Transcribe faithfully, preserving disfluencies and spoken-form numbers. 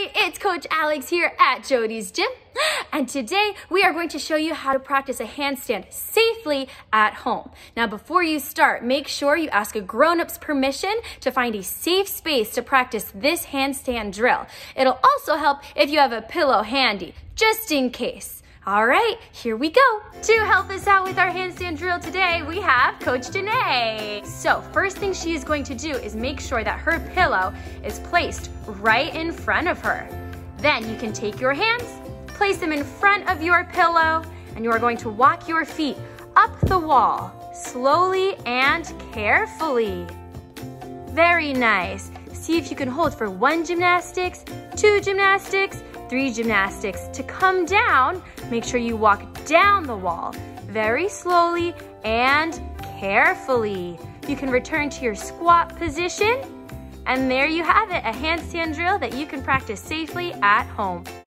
everybody, it's Coach Alex here at Jody's Gym, and today we are going to show you how to practice a handstand safely at home. Now before you start, make sure you ask a grown-up's permission to find a safe space to practice this handstand drill. It'll also help if you have a pillow handy, just in case. All right, here we go. To help us out with our handstand drill today, we have Coach Danae. So first thing she is going to do is make sure that her pillow is placed right in front of her. Then you can take your hands, place them in front of your pillow, and you are going to walk your feet up the wall, slowly and carefully. Very nice. See if you can hold for one gymnastics, two gymnastics, three gymnastics. To come down, make sure you walk down the wall very slowly and carefully. You can return to your squat position, and there you have it, a handstand drill that you can practice safely at home.